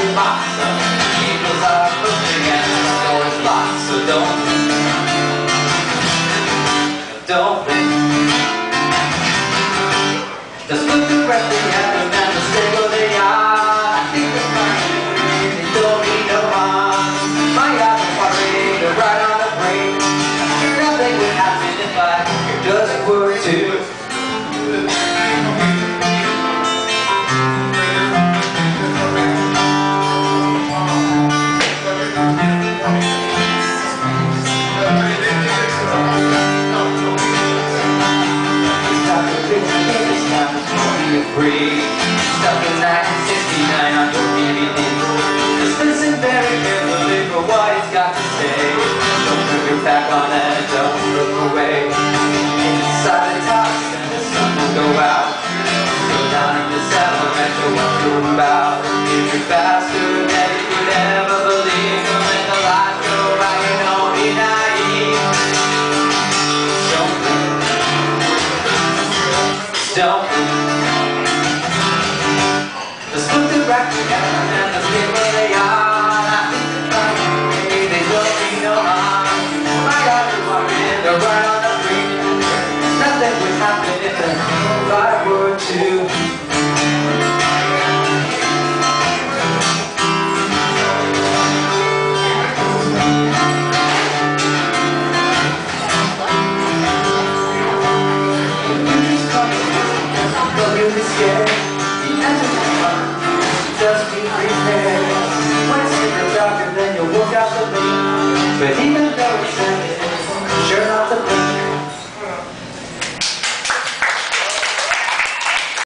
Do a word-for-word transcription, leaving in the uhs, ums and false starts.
your box. Angels are pushing and the door is locked, so don't, don't wait. Just look directly at them and just stay where they are. I think they're fine, they don't mean no harm. My eyes are worried, they're right on the brain. Nothing would happen if I doesn't work too. Free. Stuck in nineteen sixty-nine on your D V D. Just listen very carefully for what it's got to say. Don't turn your back on it, don't look away. Inside the top, and the sun will go out. Go down in this elemental, what you're about. If you're faster than you could ever